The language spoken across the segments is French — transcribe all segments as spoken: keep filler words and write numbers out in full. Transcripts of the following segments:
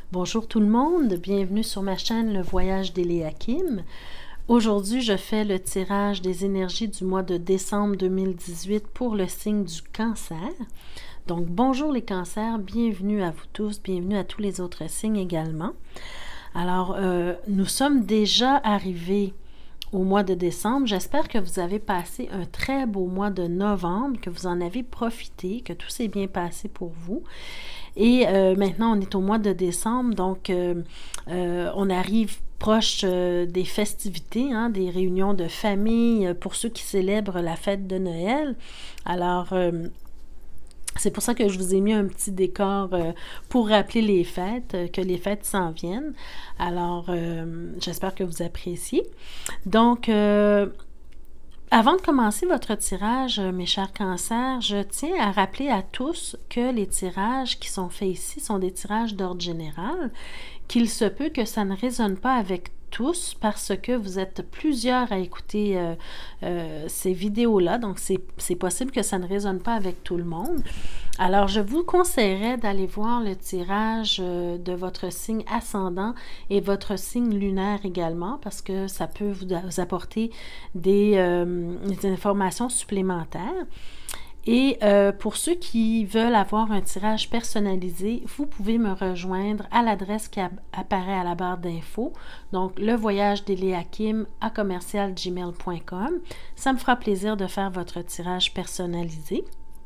Bonjour tout le monde, bienvenue sur ma chaîne Le Voyage d'Éléakim. Aujourd'hui, je fais le tirage des énergies du mois de décembre deux mille dix-huit pour le signe du Cancer. Donc, bonjour les cancers, bienvenue à vous tous, bienvenue à tous les autres signes également. Alors, euh, nous sommes déjà arrivés au mois de décembre. J'espère que vous avez passé un très beau mois de novembre, que vous en avez profité, que tout s'est bien passé pour vous. Et euh, maintenant, on est au mois de décembre, donc euh, euh, on arrive proche euh, des festivités, hein, des réunions de famille euh, pour ceux qui célèbrent la fête de Noël. Alors, euh, c'est pour ça que je vous ai mis un petit décor euh, pour rappeler les fêtes, euh, que les fêtes s'en viennent. Alors, euh, j'espère que vous appréciez. Donc, euh, Avant de commencer votre tirage, mes chers cancers, je tiens à rappeler à tous que les tirages qui sont faits ici sont des tirages d'ordre général, qu'il se peut que ça ne résonne pas avec tous parce que vous êtes plusieurs à écouter euh, euh, ces vidéos-là, donc c'est possible que ça ne résonne pas avec tout le monde. Alors, je vous conseillerais d'aller voir le tirage euh, de votre signe ascendant et votre signe lunaire également parce que ça peut vous, vous apporter des, euh, des informations supplémentaires. Et euh, pour ceux qui veulent avoir un tirage personnalisé, vous pouvez me rejoindre à l'adresse qui apparaît à la barre d'infos, donc le voyage d'Éléakim à commercial gmail point com. Ça me fera plaisir de faire votre tirage personnalisé.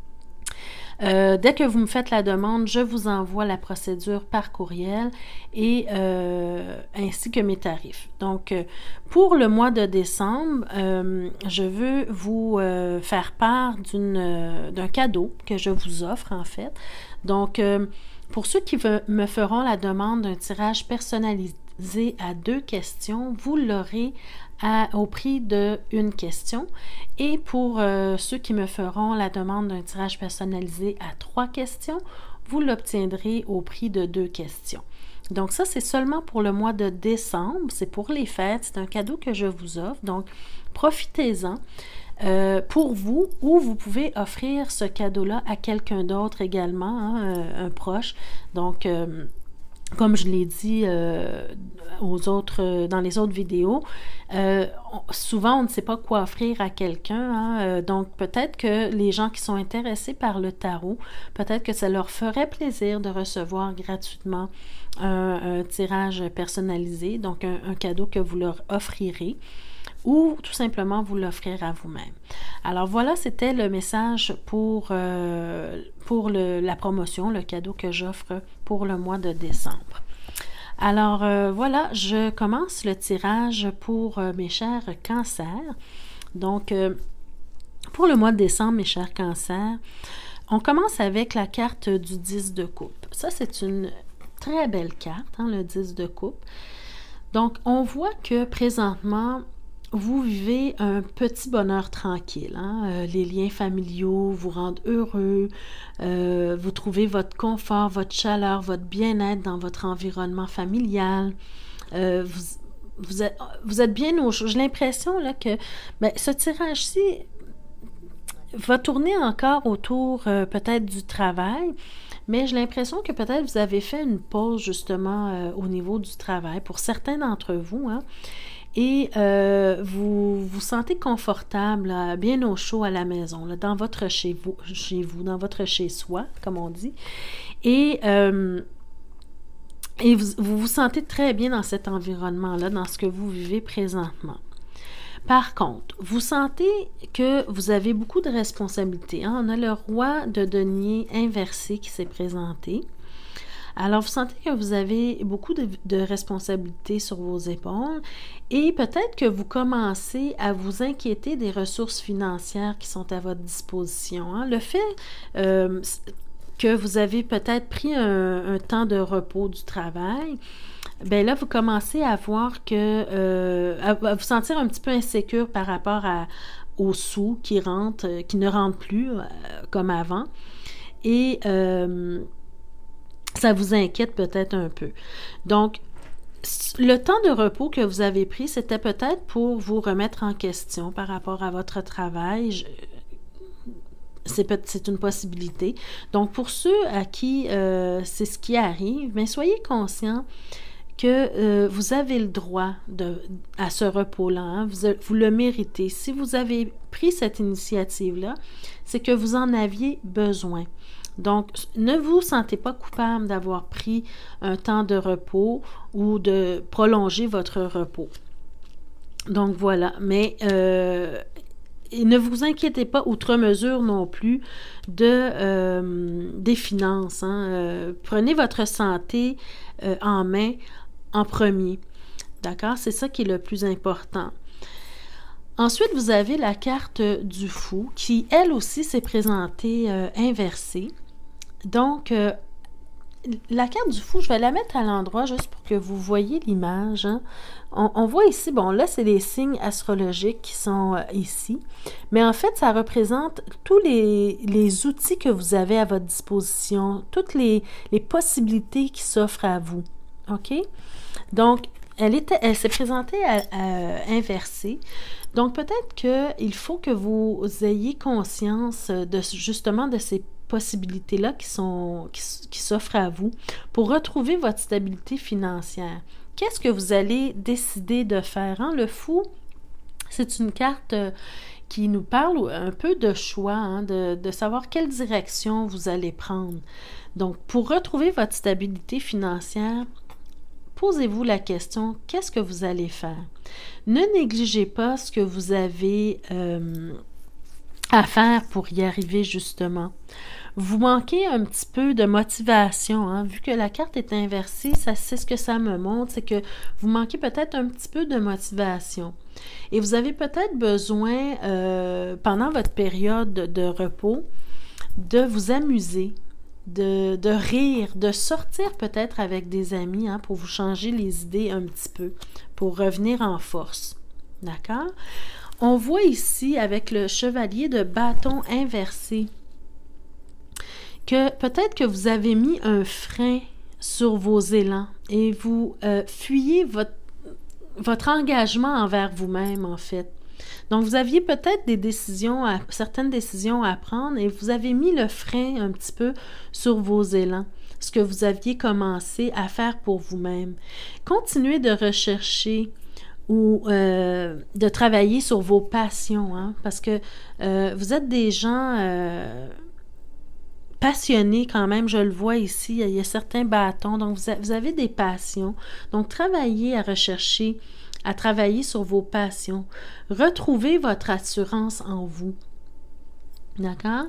Euh, dès que vous me faites la demande, je vous envoie la procédure par courriel et euh, ainsi que mes tarifs. Donc, euh, pour le mois de décembre, euh, je veux vous euh, faire part d'une euh, d'un cadeau que je vous offre en fait. Donc, euh, pour ceux qui me feront la demande d'un tirage personnalisé à deux questions, vous l'aurez au prix d'une question. Et pour euh, ceux qui me feront la demande d'un tirage personnalisé à trois questions, vous l'obtiendrez au prix de deux questions. Donc ça, c'est seulement pour le mois de décembre, c'est pour les fêtes, c'est un cadeau que je vous offre, donc profitez-en. Euh, pour vous, ou vous pouvez offrir ce cadeau-là à quelqu'un d'autre également, hein, un, un proche. Donc, euh, comme je l'ai dit euh, aux autres, euh, dans les autres vidéos, euh, on, souvent on ne sait pas quoi offrir à quelqu'un. Hein, euh, donc peut-être que les gens qui sont intéressés par le tarot, peut-être que ça leur ferait plaisir de recevoir gratuitement un, un tirage personnalisé, donc un, un cadeau que vous leur offrirez, ou tout simplement vous l'offrir à vous-même. Alors voilà, c'était le message pour, euh, pour le, la promotion, le cadeau que j'offre pour le mois de décembre. Alors euh, voilà, je commence le tirage pour euh, mes chers cancers. Donc, euh, pour le mois de décembre, mes chers cancers, on commence avec la carte du dix de coupe. Ça, c'est une très belle carte, hein, le dix de coupe. Donc, on voit que présentement, vous vivez un petit bonheur tranquille. Hein? Euh, les liens familiaux vous rendent heureux, euh, vous trouvez votre confort, votre chaleur, votre bien-être dans votre environnement familial. Euh, vous, vous, êtes, vous êtes bien au chaud. J'ai l'impression là, que ben, ce tirage-ci va tourner encore autour euh, peut-être du travail, mais j'ai l'impression que peut-être vous avez fait une pause justement euh, au niveau du travail pour certains d'entre vous, hein? Et euh, vous vous sentez confortable, là, bien au chaud à la maison, là, dans votre chez vous, chez vous, dans votre chez-soi, comme on dit. Et, euh, et vous, vous vous sentez très bien dans cet environnement-là, dans ce que vous vivez présentement. Par contre, vous sentez que vous avez beaucoup de responsabilités. Hein? On a le roi de denier inversé qui s'est présenté. Alors, vous sentez que vous avez beaucoup de, de responsabilités sur vos épaules et peut-être que vous commencez à vous inquiéter des ressources financières qui sont à votre disposition. Hein. Le fait euh, que vous avez peut-être pris un, un temps de repos du travail, bien là, vous commencez à voir que, euh, à, à vous sentir un petit peu insécure par rapport à, aux sous qui rentrent, qui ne rentrent plus euh, comme avant. Et euh, ça vous inquiète peut-être un peu. Donc, le temps de repos que vous avez pris, c'était peut-être pour vous remettre en question par rapport à votre travail. Je, c'est, c'est une possibilité. Donc, pour ceux à qui euh, c'est ce qui arrive, bien, soyez conscients que euh, vous avez le droit de, à ce repos-là, hein, vous, vous le méritez. Si vous avez pris cette initiative-là, c'est que vous en aviez besoin. Donc, ne vous sentez pas coupable d'avoir pris un temps de repos ou de prolonger votre repos. Donc, voilà. Mais euh, ne vous inquiétez pas outre mesure non plus de, euh, des finances. Hein. Euh, prenez votre santé euh, en main en premier. D'accord? C'est ça qui est le plus important. Ensuite, vous avez la carte du fou qui, elle aussi, s'est présentée euh, inversée. Donc, euh, la carte du fou, je vais la mettre à l'endroit juste pour que vous voyez l'image. Hein. On, on voit ici, bon, là, c'est les signes astrologiques qui sont euh, ici. Mais en fait, ça représente tous les, les outils que vous avez à votre disposition, toutes les, les possibilités qui s'offrent à vous. OK? Donc, elle, était, elle s'est présentée à, à, inversée. Donc, peut-être qu'il faut que vous ayez conscience de justement de ces possibilités-là qui, sont, qui, qui s'offrent à vous pour retrouver votre stabilité financière. Qu'est-ce que vous allez décider de faire? Hein? Le fou, c'est une carte qui nous parle un peu de choix, hein, de, de savoir quelle direction vous allez prendre. Donc, pour retrouver votre stabilité financière, posez-vous la question, qu'est-ce que vous allez faire? Ne négligez pas ce que vous avez euh, à faire pour y arriver justement. Vous manquez un petit peu de motivation, hein? Vu que la carte est inversée, ça, c'est ce que ça me montre, c'est que vous manquez peut-être un petit peu de motivation. Et vous avez peut-être besoin, euh, pendant votre période de, de repos, de vous amuser, De, de rire, de sortir peut-être avec des amis hein, pour vous changer les idées un petit peu, pour revenir en force. D'accord? On voit ici avec le chevalier de bâton inversé que peut-être que vous avez mis un frein sur vos élans et vous euh, fuyez votre, votre engagement envers vous-même en fait. Donc, vous aviez peut-être des décisions, à, certaines décisions à prendre et vous avez mis le frein un petit peu sur vos élans, ce que vous aviez commencé à faire pour vous-même. Continuez de rechercher ou euh, de travailler sur vos passions, hein, parce que euh, vous êtes des gens euh, passionnés quand même, je le vois ici, il y a certains bâtons, donc vous, a, vous avez des passions. Donc, travaillez à rechercher à travailler sur vos passions. Retrouvez votre assurance en vous. D'accord?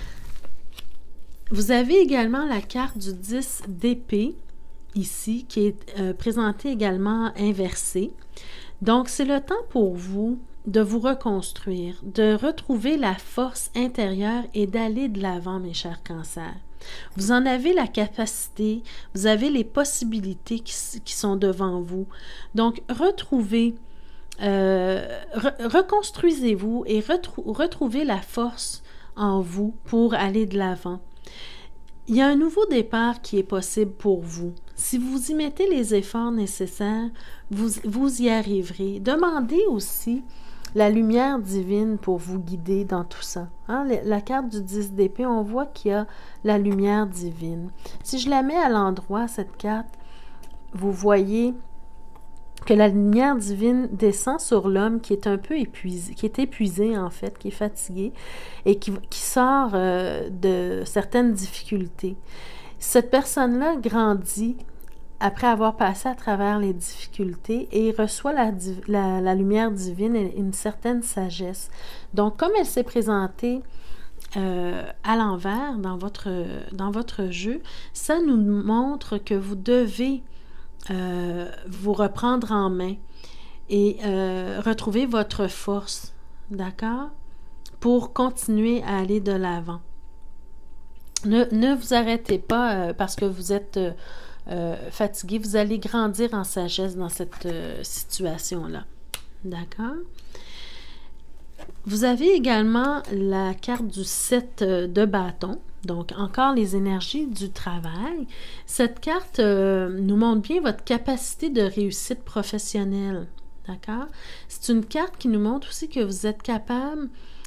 Vous avez également la carte du dix d'épée, ici, qui est euh, présentée également inversée. Donc, c'est le temps pour vous de vous reconstruire, de retrouver la force intérieure et d'aller de l'avant, mes chers cancers. Vous en avez la capacité, vous avez les possibilités qui, qui sont devant vous. Donc, retrouvez, euh, re, reconstruisez-vous et retrou, retrouvez la force en vous pour aller de l'avant. Il y a un nouveau départ qui est possible pour vous. Si vous y mettez les efforts nécessaires, vous, vous y arriverez. Demandez aussi la lumière divine pour vous guider dans tout ça. Hein? La carte du dix d'épée, on voit qu'il y a la lumière divine. Si je la mets à l'endroit, cette carte, vous voyez que la lumière divine descend sur l'homme qui est un peu épuisé, qui est épuisé en fait, qui est fatigué et qui, qui sort euh, de certaines difficultés. Cette personne-là grandit après avoir passé à travers les difficultés et reçoit la, la, la lumière divine et une certaine sagesse. Donc, comme elle s'est présentée euh, à l'envers dans votre, dans votre jeu, ça nous montre que vous devez euh, vous reprendre en main et euh, retrouver votre force, d'accord? Pour continuer à aller de l'avant. Ne, ne vous arrêtez pas euh, parce que vous êtes euh, euh, fatigué. Vous allez grandir en sagesse dans cette euh, situation-là. D'accord? Vous avez également la carte du sept de bâton. Donc, encore les énergies du travail. Cette carte euh, nous montre bien votre capacité de réussite professionnelle. D'accord? C'est une carte qui nous montre aussi que vous êtes capable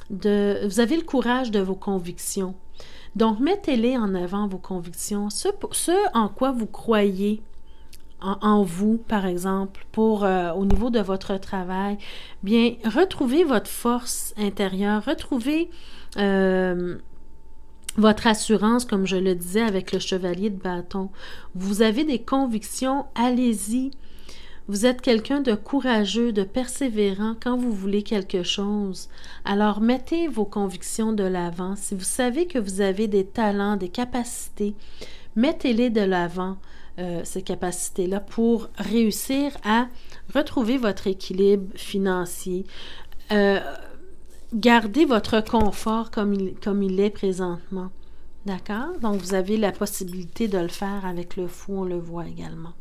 de... Vous avez le courage de vos convictions. Donc, mettez-les en avant, vos convictions, ce, ce en quoi vous croyez en, en vous, par exemple, pour euh, au niveau de votre travail. Bien, retrouvez votre force intérieure, retrouvez euh, votre assurance, comme je le disais avec le chevalier de bâton. Vous avez des convictions, allez-y. Vous êtes quelqu'un de courageux, de persévérant quand vous voulez quelque chose. Alors, mettez vos convictions de l'avant. Si vous savez que vous avez des talents, des capacités, mettez-les de l'avant, euh, ces capacités-là, pour réussir à retrouver votre équilibre financier. Euh, gardez votre confort comme il, comme il est présentement. D'accord? Donc, vous avez la possibilité de le faire avec le fou, on le voit également.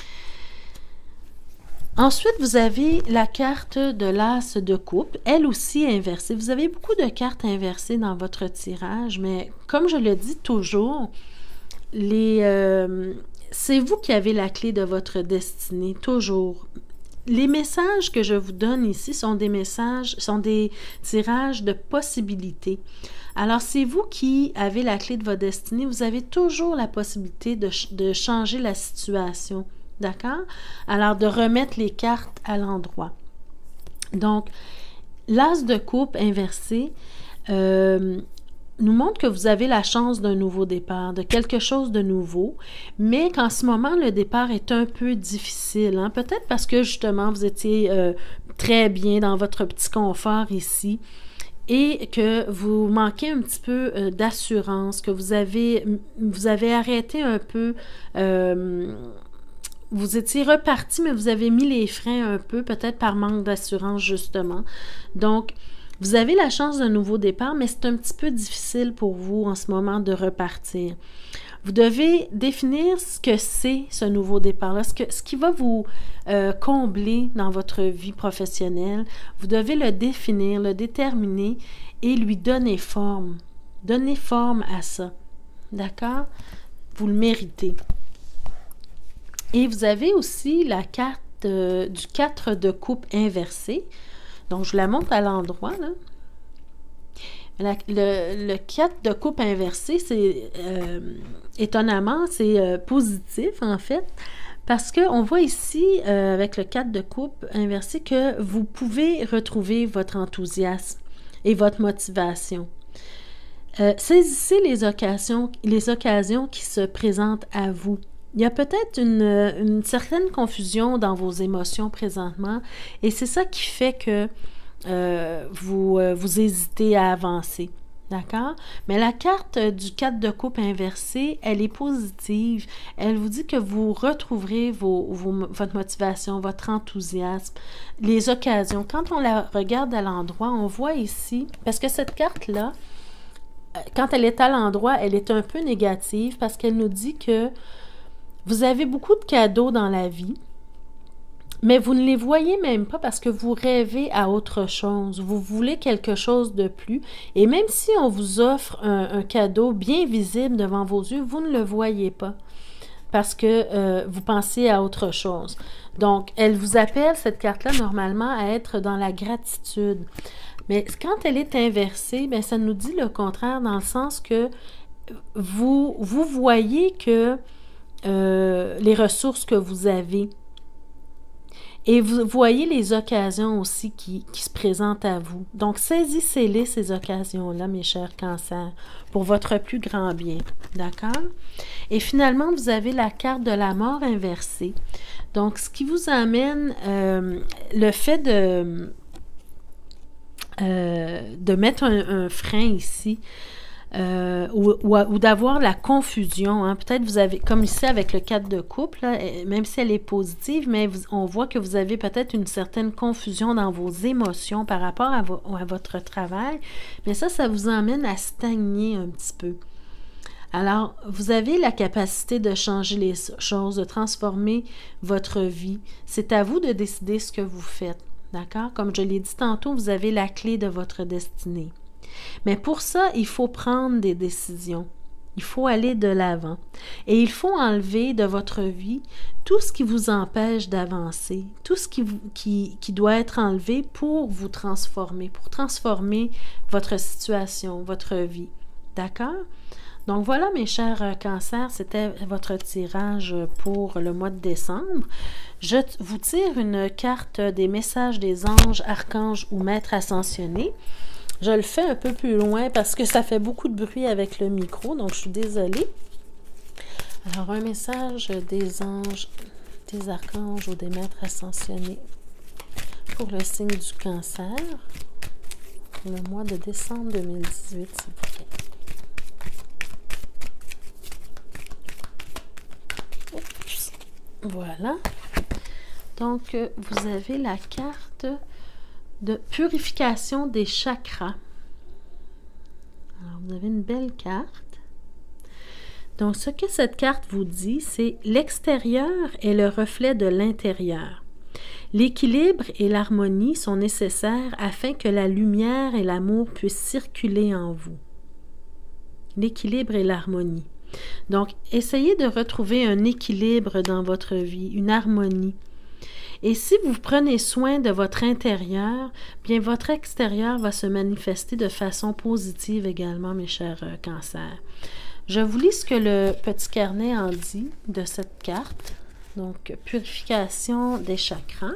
Ensuite, vous avez la carte de l'as de coupe, elle aussi inversée. Vous avez beaucoup de cartes inversées dans votre tirage, mais comme je le dis toujours, les, euh, c'est vous qui avez la clé de votre destinée, toujours. Les messages que je vous donne ici sont des messages, sont des tirages de possibilités. Alors, c'est vous qui avez la clé de votre destinée, vous avez toujours la possibilité de, de changer la situation. D'accord? Alors, de remettre les cartes à l'endroit. Donc, l'as de coupe inversé euh, nous montre que vous avez la chance d'un nouveau départ, de quelque chose de nouveau, mais qu'en ce moment, le départ est un peu difficile. Hein? Peut-être parce que, justement, vous étiez euh, très bien dans votre petit confort ici et que vous manquez un petit peu euh, d'assurance, que vous avez, vous avez arrêté un peu... Euh, Vous étiez reparti, mais vous avez mis les freins un peu, peut-être par manque d'assurance, justement. Donc, vous avez la chance d'un nouveau départ, mais c'est un petit peu difficile pour vous en ce moment de repartir. Vous devez définir ce que c'est, ce nouveau départ-là, ce, que, ce qui va vous euh, combler dans votre vie professionnelle. Vous devez le définir, le déterminer et lui donner forme. Donner forme à ça. D'accord? Vous le méritez. Et vous avez aussi la carte euh, du quatre de coupe inversé. Donc, je la montre à l'endroit, là. La, le, le quatre de coupe inversé, c'est euh, étonnamment, c'est euh, positif, en fait, parce qu'on voit ici, euh, avec le quatre de coupe inversé, que vous pouvez retrouver votre enthousiasme et votre motivation. Euh, saisissez les occasions, les occasions qui se présentent à vous. Il y a peut-être une, une certaine confusion dans vos émotions présentement et c'est ça qui fait que euh, vous, euh, vous hésitez à avancer. D'accord? Mais la carte du quatre de coupe inversé, elle est positive. Elle vous dit que vous retrouverez vos, vos, votre motivation, votre enthousiasme, les occasions. Quand on la regarde à l'endroit, on voit ici, parce que cette carte-là, quand elle est à l'endroit, elle est un peu négative parce qu'elle nous dit que vous avez beaucoup de cadeaux dans la vie, mais vous ne les voyez même pas parce que vous rêvez à autre chose. Vous voulez quelque chose de plus. Et même si on vous offre un, un cadeau bien visible devant vos yeux, vous ne le voyez pas parce que euh, vous pensez à autre chose. Donc, elle vous appelle, cette carte-là, normalement, à être dans la gratitude. Mais quand elle est inversée, bien, ça nous dit le contraire dans le sens que vous, vous voyez que Euh, les ressources que vous avez. Et vous voyez les occasions aussi qui, qui se présentent à vous. Donc, saisissez-les, ces occasions-là, mes chers cancers, pour votre plus grand bien. D'accord? Et finalement, vous avez la carte de la mort inversée. Donc, ce qui vous amène, euh, le fait de, euh, de mettre un, un frein ici, Euh, ou, ou, ou d'avoir la confusion. Hein. Peut-être vous avez, comme ici avec le quatre de coupe, là, même si elle est positive, mais vous, on voit que vous avez peut-être une certaine confusion dans vos émotions par rapport à, vo, à votre travail. Mais ça, ça vous emmène à stagner un petit peu. Alors, vous avez la capacité de changer les choses, de transformer votre vie. C'est à vous de décider ce que vous faites. D'accord? Comme je l'ai dit tantôt, vous avez la clé de votre destinée. Mais pour ça, il faut prendre des décisions. Il faut aller de l'avant. Et il faut enlever de votre vie tout ce qui vous empêche d'avancer, tout ce qui, vous, qui, qui doit être enlevé pour vous transformer, pour transformer votre situation, votre vie. D'accord? Donc voilà, mes chers cancers, c'était votre tirage pour le mois de décembre. Je vous tire une carte des messages des anges, archanges ou maîtres ascensionnés. Je le fais un peu plus loin parce que ça fait beaucoup de bruit avec le micro, donc je suis désolée. Alors, un message des anges, des archanges ou des maîtres ascensionnés pour le signe du cancer, pour le mois de décembre deux mille dix-huit, s'il vous plaît. Oups. Voilà. Donc, vous avez la carte de purification des chakras. Alors, vous avez une belle carte. Donc, ce que cette carte vous dit, c'est l'extérieur est le reflet de l'intérieur. L'équilibre et l'harmonie sont nécessaires afin que la lumière et l'amour puissent circuler en vous. L'équilibre et l'harmonie. Donc, essayez de retrouver un équilibre dans votre vie, une harmonie. Et si vous prenez soin de votre intérieur, bien votre extérieur va se manifester de façon positive également, mes chers euh, cancers. Je vous lis ce que le petit carnet en dit de cette carte. Donc, purification des chakras.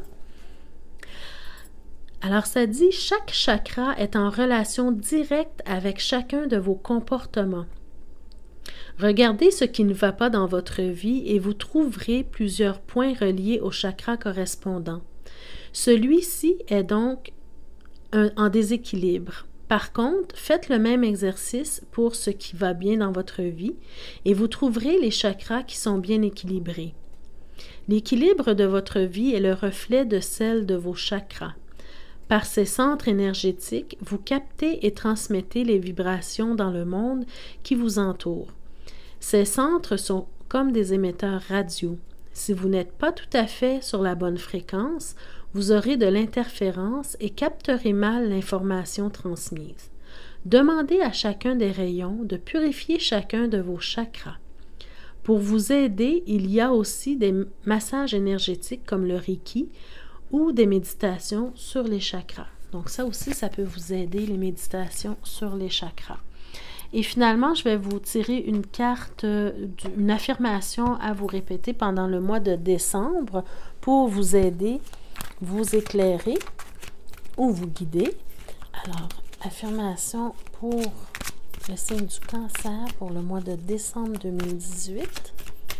Alors, ça dit, chaque chakra est en relation directe avec chacun de vos comportements. Regardez ce qui ne va pas dans votre vie et vous trouverez plusieurs points reliés au chakra correspondant. Celui-ci est donc un, en déséquilibre. Par contre, faites le même exercice pour ce qui va bien dans votre vie et vous trouverez les chakras qui sont bien équilibrés. L'équilibre de votre vie est le reflet de celle de vos chakras. Par ces centres énergétiques, vous captez et transmettez les vibrations dans le monde qui vous entoure. Ces centres sont comme des émetteurs radio. Si vous n'êtes pas tout à fait sur la bonne fréquence, vous aurez de l'interférence et capterez mal l'information transmise. Demandez à chacun des rayons de purifier chacun de vos chakras. Pour vous aider, il y a aussi des massages énergétiques comme le Reiki ou des méditations sur les chakras. Donc ça aussi, ça peut vous aider, les méditations sur les chakras. Et finalement, je vais vous tirer une carte, une affirmation à vous répéter pendant le mois de décembre pour vous aider, vous éclairer ou vous guider. Alors, affirmation pour le signe du cancer pour le mois de décembre deux mille dix-huit.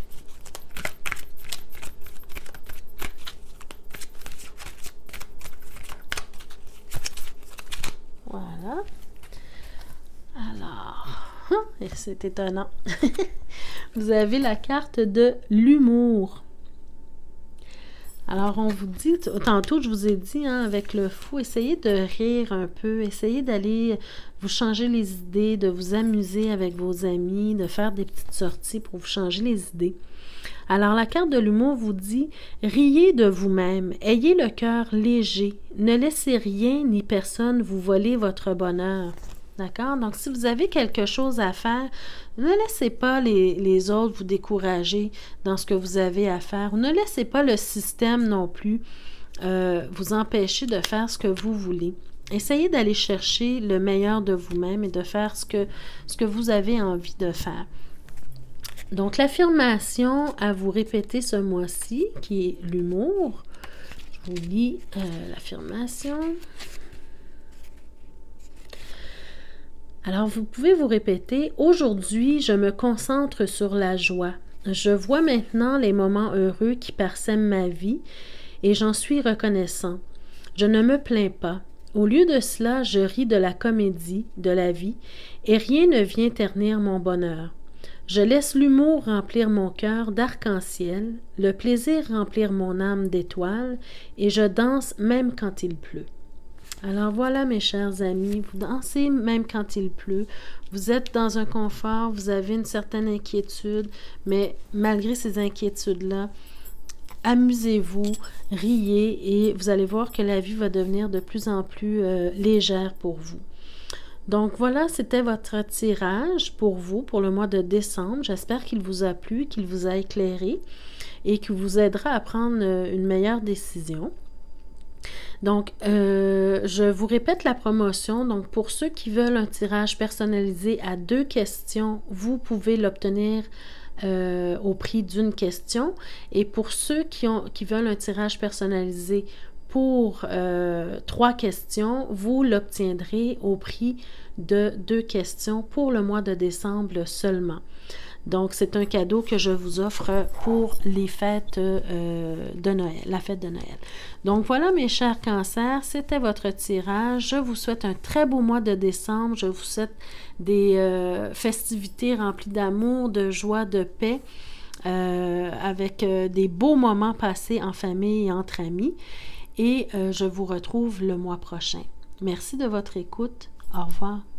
Voilà. Alors, c'est étonnant. Vous avez la carte de l'humour. Alors, on vous dit, tantôt je vous ai dit, hein, avec le fou, essayez de rire un peu, essayez d'aller vous changer les idées, de vous amuser avec vos amis, de faire des petites sorties pour vous changer les idées. Alors, la carte de l'humour vous dit, riez de vous-même, ayez le cœur léger, ne laissez rien ni personne vous voler votre bonheur. D'accord? Donc, si vous avez quelque chose à faire, ne laissez pas les, les autres vous décourager dans ce que vous avez à faire. Ne laissez pas le système non plus euh, vous empêcher de faire ce que vous voulez. Essayez d'aller chercher le meilleur de vous-même et de faire ce que, ce que vous avez envie de faire. Donc, l'affirmation à vous répéter ce mois-ci, qui est l'humour. Je vous lis euh, l'affirmation. Alors, vous pouvez vous répéter, « Aujourd'hui, je me concentre sur la joie. Je vois maintenant les moments heureux qui parsèment ma vie et j'en suis reconnaissant. Je ne me plains pas. Au lieu de cela, je ris de la comédie, de la vie, et rien ne vient ternir mon bonheur. Je laisse l'humour remplir mon cœur d'arc-en-ciel, le plaisir remplir mon âme d'étoiles, et je danse même quand il pleut. » Alors voilà, mes chers amis, vous dansez même quand il pleut, vous êtes dans un confort, vous avez une certaine inquiétude, mais malgré ces inquiétudes-là, amusez-vous, riez et vous allez voir que la vie va devenir de plus en plus euh, légère pour vous. Donc voilà, c'était votre tirage pour vous, pour le mois de décembre. J'espère qu'il vous a plu, qu'il vous a éclairé et qu'il vous aidera à prendre une meilleure décision. Donc, euh, je vous répète la promotion. Donc, pour ceux qui veulent un tirage personnalisé à deux questions, vous pouvez l'obtenir euh, au prix d'une question. Et pour ceux qui, ont, qui veulent un tirage personnalisé pour euh, trois questions, vous l'obtiendrez au prix de deux questions pour le mois de décembre seulement. Donc, c'est un cadeau que je vous offre pour les fêtes euh, de Noël, la fête de Noël. Donc, voilà, mes chers cancers, c'était votre tirage. Je vous souhaite un très beau mois de décembre. Je vous souhaite des euh, festivités remplies d'amour, de joie, de paix, euh, avec euh, des beaux moments passés en famille et entre amis. Et euh, je vous retrouve le mois prochain. Merci de votre écoute. Au revoir.